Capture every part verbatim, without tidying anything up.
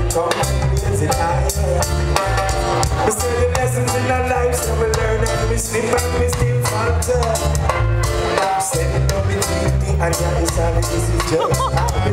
come and raise it higher. We say the lessons in our lives, so we learn and we slip and we still falter. Say no between me and your inside, this is just happy.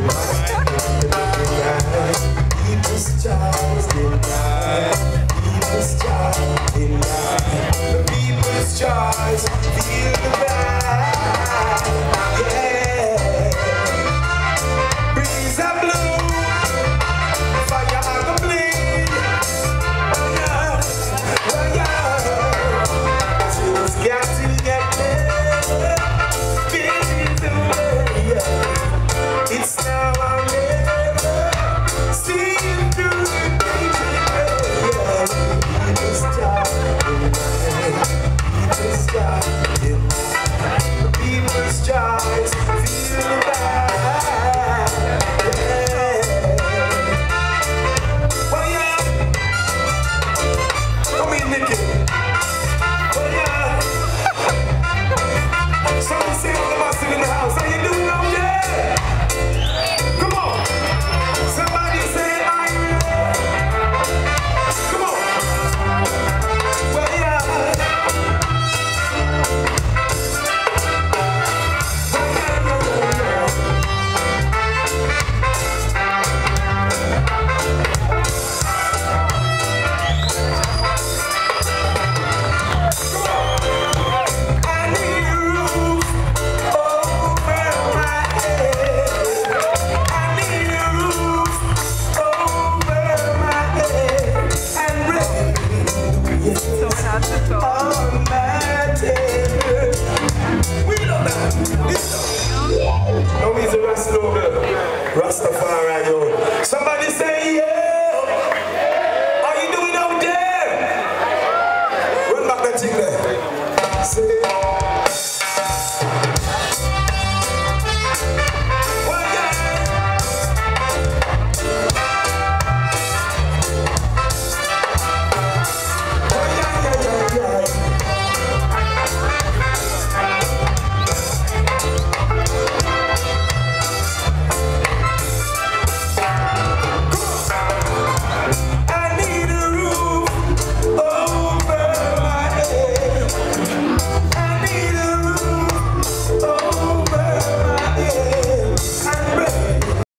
People's choice denied. People's choice denied. The people's choice feel the vibe. Yeah. Breeze a blow, fire a go bleed. Oh yeah, oh yeah. Just got to get there. Feel the way, yeah. It's now or never. See you through the danger, yeah. People's choice denied. People's choice denied. People's choice feel the vibe. Rastafari, yo.